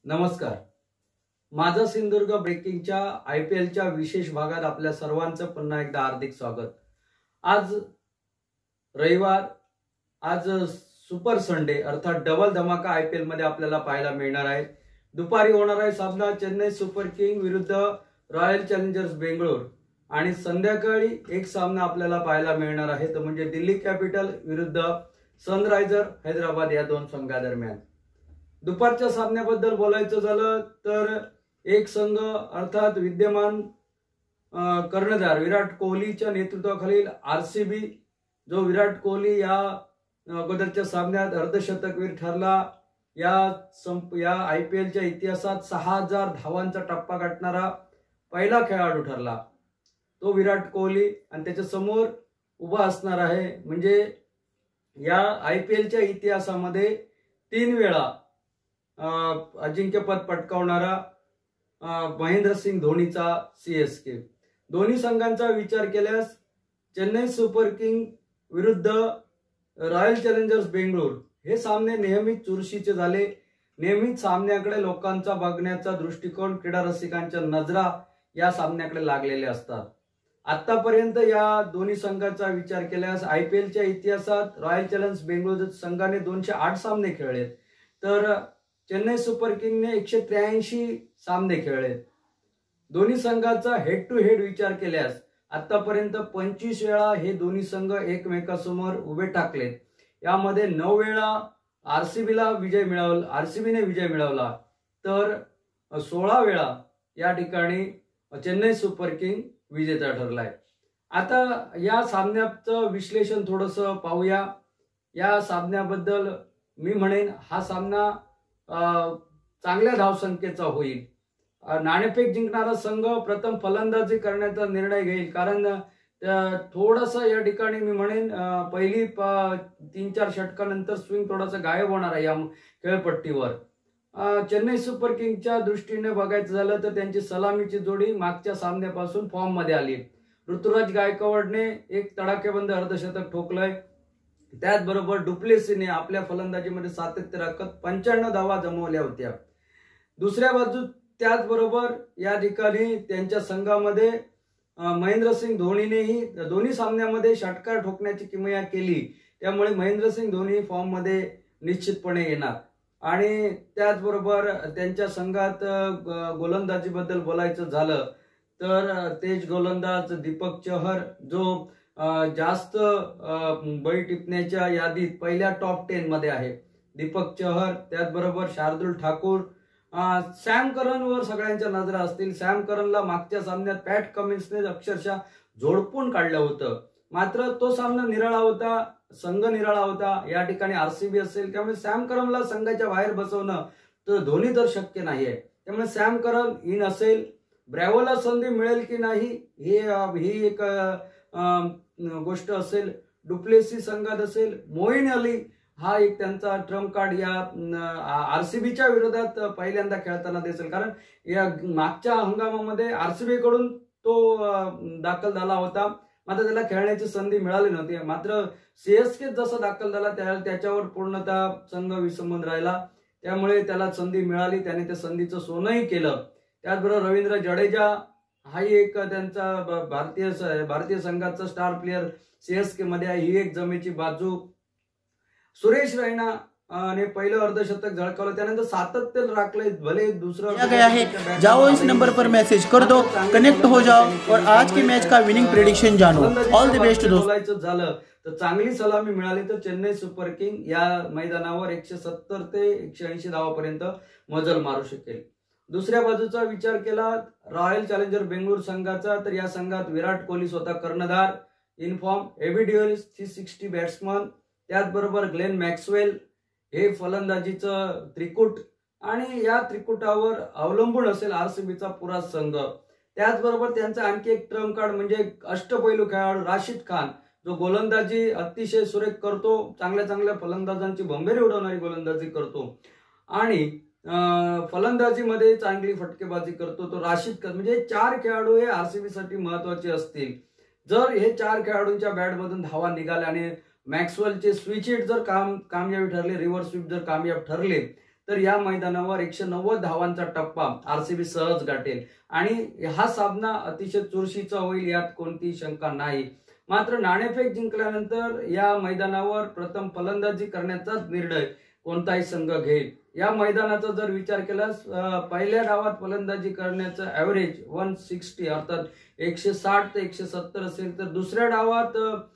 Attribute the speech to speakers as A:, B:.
A: नमस्कार. माझा सिंधुदुर्ग ब्रेकिंगच्या IPLच्या विशेष भागात आपल्या सर्वांचं पुन्हा एकदा हार्दिक स्वागत. आज रविवार, आज सुपर संडे अर्थात डबल धमाका IPL मध्ये आपल्याला पाहायला मिळणार आहे. दुपारी होणार आहे सामना चेन्नई सुपर किंग विरुद्ध रॉयल चॅलेंजर्स बेंगळूर आणि संध्याकाळी एक सामना आपल्याला पाहायला मिळणार आहे, तो म्हणजे दिल्ली कॅपिटल विरुद्ध सनरायझर हैदराबाद या दोन संघादरम्यान. दुपारच्या सामन्याबद्दल बोलायचं झालं तर एक संघ अर्थात विद्यमान कर्णधार विराट कोहलीच्या नेतृत्वाखालील RCB, जो विराट कोहली या अगोदरच्या सामन्यात अर्धशतकवीर ठरला, या IPLच्या इतिहासात 6000 धावांचा टप्पा गाठणारा पहिला खेळाडू ठरला, तो विराट कोहली. आणि त्याच्या समोर उभा असणार आहे म्हणजे या IPLच्या इतिहासामध्ये 3 वेळा अजिंक्यपद पटकावणारा महेंद्रसिंग धोनीचा CSK. दोन्ही संघांचा विचार केल्यास चेन्नई सुपर किंग विरुद्ध रॉयल चॅलेंजर्स बेंगळूर हे सामने नेहमीच चुरशीचे झाले. नेहमीच सामन्याकडे लोकांचा बघण्याचा दृष्टिकोन, क्रीडा रसिकांच्या नजरा या सामन्याकडे लागलेले असतात. आतापर्यंत या दोन्ही संघाचा विचार केल्यास IPLच्या इतिहासात रॉयल चॅलेंजर्स बेंगळूर संघाने 208 सामने खेळलेत, तर चेन्नई सुपर किंगने 183 सामने खेळलेत. दोन्ही संघाचा हेड टू हेड विचार केल्यास आतापर्यंत 25 वेळा हे दोन्ही संघ एकमेकांसमोर उभे टाकलेत. यामध्ये 9 वेळा RCBने विजय मिळवला, तर 16 वेळा या ठिकाणी चेन्नई सुपर किंग विजेता ठरलाय. आता या सामन्याचं विश्लेषण थोडंसं पाहूया. या सामन्याबद्दल मी म्हणेन हा सामना चांगल्या धावसंख्येचा होईल. नाणेफेक जिंकणारा संघ प्रथम फलंदाजी करण्याचा निर्णय घेईल, कारण थोडासा या ठिकाणी मी म्हणेन पहिली 3-4 षटकानंतर स्विंग थोडासा गायब होणार आहे या खेळपट्टीवर. चेन्नई सुपर किंगच्या दृष्टीने बघायचं झालं तर त्यांची सलामीची जोडी मागच्या सामन्यापासून फॉर्म मध्ये आली. ऋतुराज गायकवाडने एक तडाखेबंद अर्धशतक ठोकलंय. त्याचबरोबर डुप्लेसीने आपल्या फलंदाजीमध्ये सातत्य राखत 95 धावा जमवल्या होत्या. दुसऱ्या बाजू त्याचबरोबर या ठिकाणी त्यांच्या संघामध्ये महेंद्रसिंग धोनीनेही दोन्ही सामन्यामध्ये षटकार ठोकण्याची किमया केली. त्यामुळे महेंद्रसिंग धोनी फॉर्म मध्ये निश्चितपणे येणार. आणि त्याचबरोबर त्यांच्या संघात गोलंदाजीबद्दल बोलायचं झालं तर तेज गोलंदाज दीपक चहर, जो जास्त बळी टिपण्याच्या यादीत पहिल्या टॉप 10 मध्ये आहे, दीपक चहर. त्याचबरोबर शार्दुल ठाकूर, सॅम करनवर सगळ्यांच्या नजरा असतील. सॅम करनला मागच्या सामन्यात पॅट कमिन्सने अक्षरशः झोडपून काढलं होतं, मात्र तो सामना निराळा होता, संघ निराळा होता. या ठिकाणी RCB असेल, त्यामुळे सॅम करनला संघाच्या बाहेर बसवणं तर धोनी तर शक्य नाहीये. त्यामुळे सॅम करन इन असेल. ब्रॅव्होला संधी मिळेल की नाही ही एक गोष्ट असेल. डुप्लेसी संघात असेल. मोईन अली हा एक त्यांचा ट्रम्प कार्ड या RCBच्या विरोधात पहिल्यांदा खेळताना दिसेल, कारण या मागच्या हंगामामध्ये RCB कडून तो दाखल झाला होता, मात्र त्याला खेळण्याची संधी मिळाली नव्हती. मात्र CSK जसा दाखल झाला त्याच्यावर पूर्णतः संघ विसंबून राहिला, त्यामुळे त्याला संधी मिळाली, त्याने त्या संधीचं सोनंही केलं. त्याचबरोबर रवींद्र जडेजा हाही एक त्यांचा भारतीय संघाचा स्टार प्लेअर CSK मध्ये आहे. ही एक जमेची बाजू. सुरेश रैना ने पहिलं अर्धशतक झळकावलं, त्यानंतर सातत्य राखले, भले दुसरा
B: गया है. जाओ इस नंबर पर मैसेज कर दो, कनेक्ट हो जाओ और आज के मैच का विनिंग प्रेडिक्शन जानो. ऑल द बेस्ट दोस्तों.
A: बोलायचं झालं तर चांगली सलामी मिळाली तर चेन्नई सुपर किंग या मैदानावर 170 ते 180 धावापर्यंत मजल मारू शकेल. दुसऱ्या बाजूचा विचार केला रॉयल चॅलेंजर बेंगळूर संघाचा, तर या संघात विराट कोहली स्वतः कर्णधार in form, AB de Villiers 360 batsman, त्याचबरोबर ग्लेन मॅक्सवेल हे फलंदाजीचं त्रिकूट, आणि या त्रिकुटावर अवलंबून असेल RCBचा पुरा संघ. त्याचबरोबर त्यांचा आणखी एक ट्रम्प कार्ड म्हणजे अष्टपैलू खेळाडू राशिद खान, जो गोलंदाजी अतिशय सुरेख करतो, चांगल्या फलंदाजांची भंबेरी उडवणारी गोलंदाजी करतो आणि फलंदाजीमध्ये चांगली फटकेबाजी करतो, तो राशिद खान. म्हणजे 4 खेळाडू हे RCB साठी महत्वाचे असतील. जर हे 4 खेळाडूंच्या बॅटमधून धावा निघाल्या आणि मॅक्सवेलचे स्विच हिट जर कामयाबी ठरले, रिव्हर्स स्वीप जर कामयाब ठरले, तर या मैदानावर 190 धावांचा टप्पा आरसीबी सहज गाठेल आणि हा सामना अतिशय चुरशीचा होईल, यात कोणतीही शंका नाही. मात्र नाणेफेक जिंकल्यानंतर या मैदानावर प्रथम फलंदाजी करण्याचाच निर्णय कोणताही संघ घेईल. या मैदानाचा जर विचार केल्यास पहिल्या डावात फलंदाजी करण्याचं ॲव्हरेज 160 अर्थात 160 ते 170 असेल, तर दुसऱ्या डावात